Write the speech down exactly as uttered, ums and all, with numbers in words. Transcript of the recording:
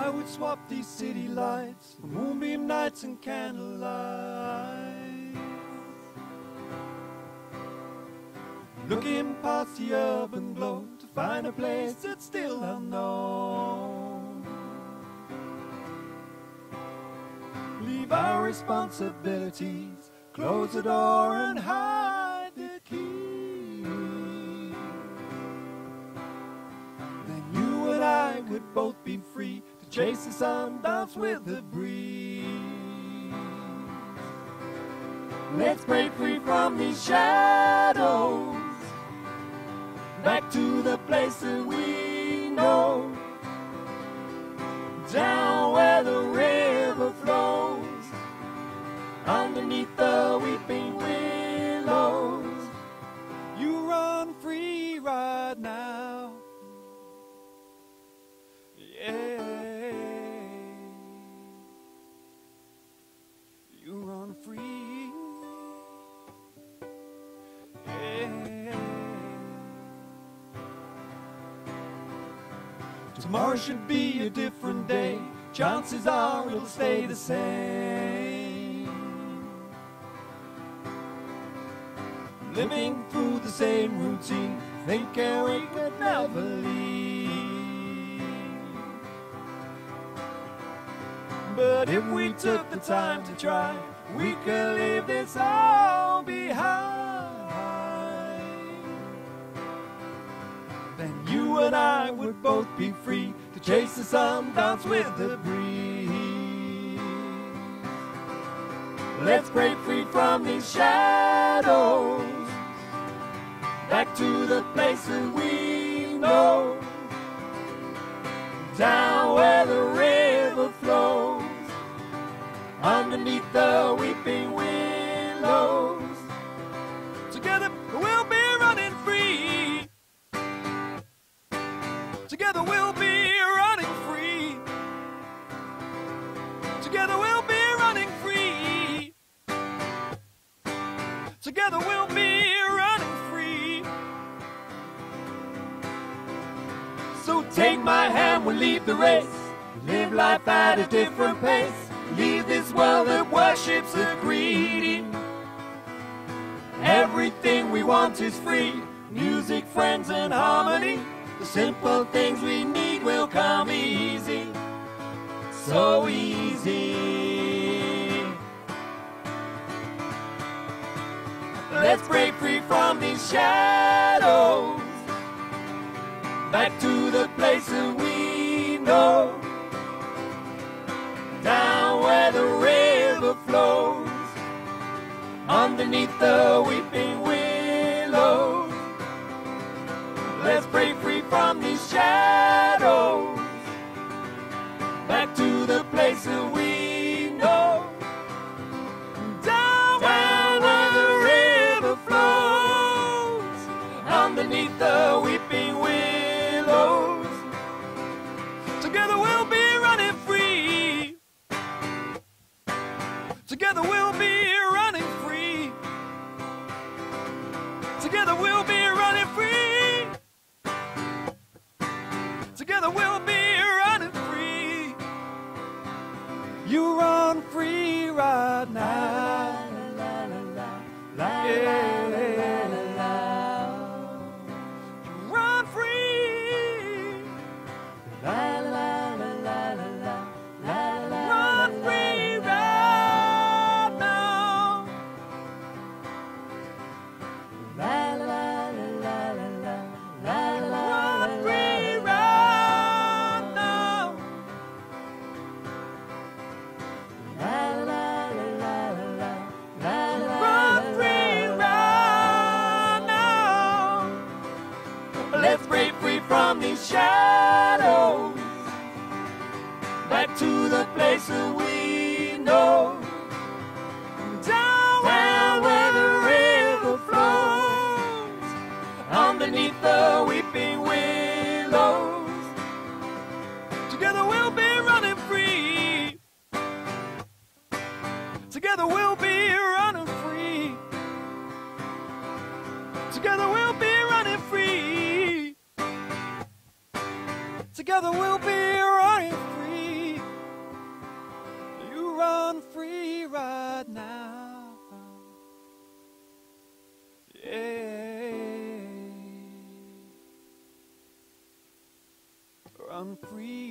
I would swap these city lights for moonbeam nights and candlelight. Looking past the urban glow to find a place that's still unknown. Leave our responsibilities, close the door and hide the key. Then you and I would both be free to chase the sun, dance with the breeze. Let's break free from these shadows, back to the place that we know, down where the river flows, underneath the weeping willows. You run free right now, yeah. You run free, yeah. Tomorrow should be a different day. Chances are it'll stay the same. Living through the same routine, thinking we could never leave. But if we took the time to try, we could leave this all behind. Then you and I would both be free to chase the sun, dance with the breeze. Let's break free from these shadows, back to the place that we know, down where the river flows, underneath the weeping willows. Together we'll be running free. Together we'll be running free. Together we'll be running free. Together we'll be running free. So take my hand, we'll leave the race, live life at a different pace, leave this world that worships the greedy. Everything we want is free, music, friends and harmony. The simple things we need will come easy, so easy. Let's break free from these shadows, back to the place that we know, down where the river flows, underneath the weeping willows. Let's break free from these shadows, back to the place that we know, down, down where the river flows, underneath the weeping willows. Together we'll be running free. Together we'll be running free. Together we'll be running free. Together we'll be running free. You run free right now. Yeah. You run free. Run free right now. Run free right now. Run free right now. Let's break free from these shadows, back to the place that we know, down, down where the river flows, underneath the weeping willows. Together we'll be running free. Together we'll be running free. Together we'll be running free. Together we'll be running free. free.